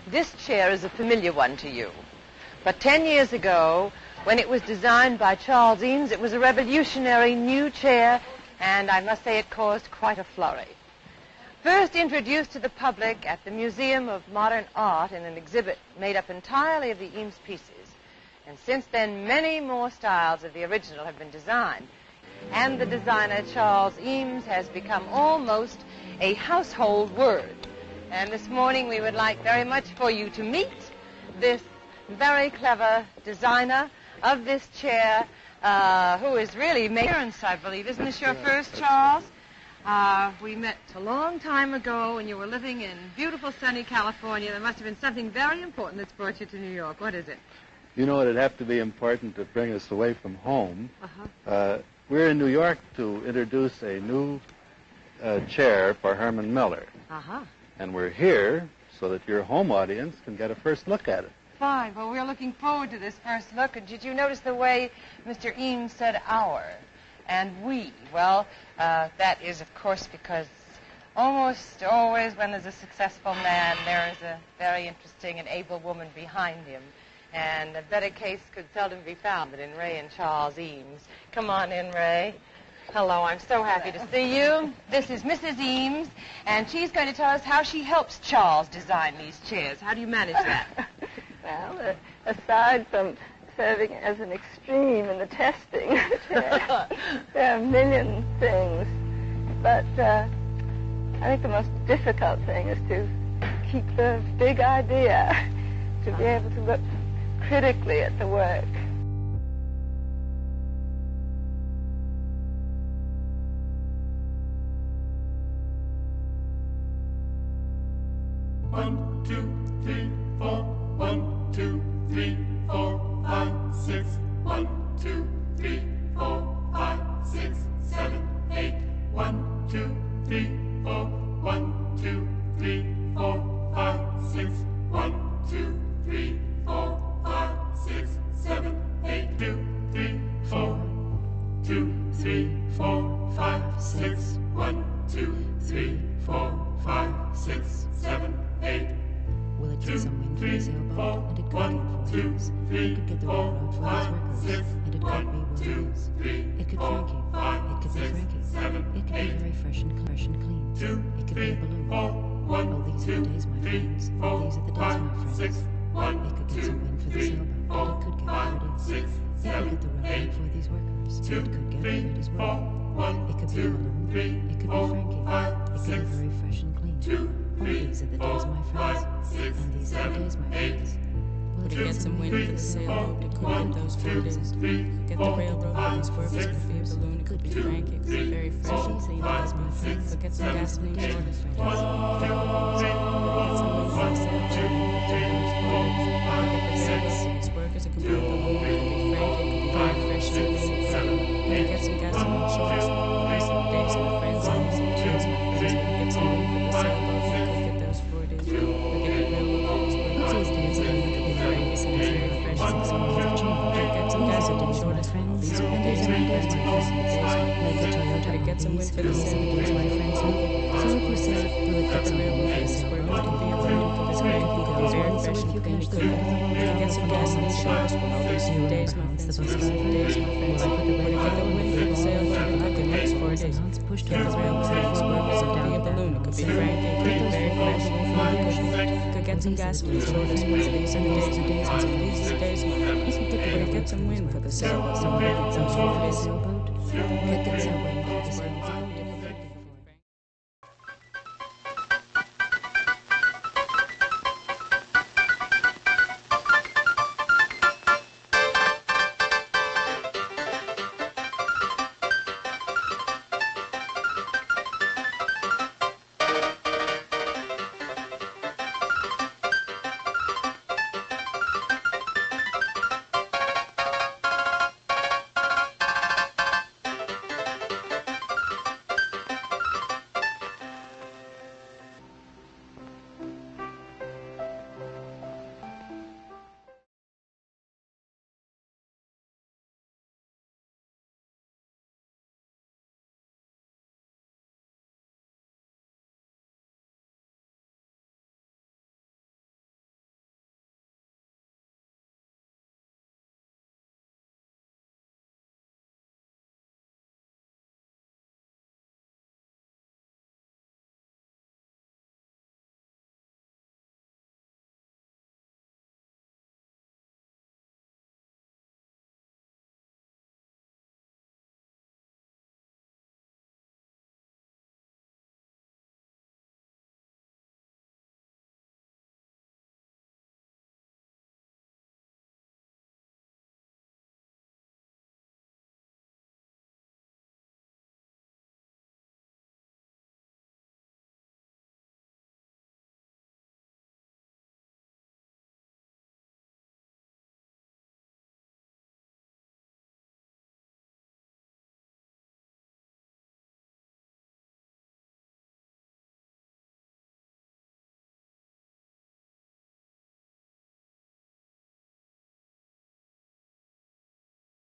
This chair is a familiar one to you. But 10 years ago, when it was designed by Charles Eames, it was a revolutionary new chair, and I must say it caused quite a flurry. First introduced to the public at the Museum of Modern Art in an exhibit made up entirely of the Eames pieces, and since then many more styles of the original have been designed. And the designer, Charles Eames, has become almost a household word. And this morning we would like very much for you to meet this very clever designer of this chair, who is really parents, I believe. Isn't this your first, Charles? We met a long time ago when you were living in beautiful sunny California. There must have been something very important that's brought you to New York. What is it? You know, it'd have to be important to bring us away from home. Uh-huh. We're in New York to introduce a new chair for Herman Miller. Uh-huh. And we're here so that your home audience can get a first look at it. Fine. Well, we're looking forward to this first look. And did you notice the way Mr. Eames said our and we? Well, that is, of course, because almost always when there's a successful man, there is a very interesting and able woman behind him. And a better case could seldom be found than in Ray and Charles Eames. Come on in, Ray. Hello, I'm so happy to see you. This is Mrs. Eames, and she's going to tell us how she helps Charles design these chairs. How do you manage that? Well, aside from serving as an extreme in the testing of the chair, there are a million things. But I think the most difficult thing is to keep the big idea, to be able to look critically at the work. One, two, three, four. 1, 2, 3, 4, 5, 6. 1, 2, 3, 4, 5, 6, 7, 8. 1, 2, 3, 4. 1, 2, 3, 4, 5, 6. 1, 2, 3, 4, 5, 6, 7, 8. 2, 3, 4. 2, 3, 4, 5, 6. 1, 2, 3, 4, 5, 6, 7, 8. Will it get some wind for the sailboat, and it could be in 4 years. It could get the railroad for those workers, and it could be Williams. It could Frankie. It could be Frankie. It could be very fresh and clean. It could be a balloon. Oh, these are the days, my friends. These are the days, my friends. It could get some wind for the sailboat, and it could get where it is. It could get the railroad for these workers, and it could get where it as well. It could be a balloon. It could be Frankie. It could be very fresh and clean. Oh, these are the days, my friends. And these are the days, my friends. Will it get some wind for the sailboat? It could get those 4 days. Get the railroad for these workers. It could be a balloon. It could be Frankie. It could be very fresh and clean. Days, my friends. But get some gasoline short of friends. Get some wind for the sailboat. Get the sailboat for these workers. It could be a balloon. It could be Frankie. It could be very fresh and clean. Get some gasoline short of friends. Days, my friends. Days, my friends. Get some wind for the sailboat. It could get those 4 days. Get the railroad for these workers. These days, it could be Frankie. It could be very fresh and clean. Get some gasoline short of friends. These are the days, my friends. Like a Toyota. Get some wind for the sailboat. My friends. So if you say, will it get some railroad for this work? It could be a balloon. It could be very fresh and clean. It could get some gasoline short of friends. These days, my friends. These are the days, my friends. Will it get the wind for the sailboat? It could get those 4 days. Get the railroad for these workers. It could be a balloon. It could be Frankie. It could be very fresh and clean. It could get some gasoline short of friends. These are the days, my friends. These are the days, my friends. Will it get some wind for the sailboat? It could get those 4 days. Get some wind